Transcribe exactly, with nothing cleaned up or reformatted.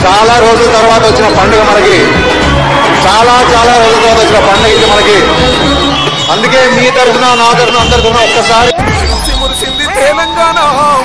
చాలా రోజుల తర్వాత వచ్చిన పండుగ మనకి, చాలా చాలా రోజుల తర్వాత వచ్చిన పండుగ ఇది మనకి. అందుకే మీ తరఫున నా తరఫున అందరి తరఫున ఒక్కసారి మురిసింది తెలంగాణ.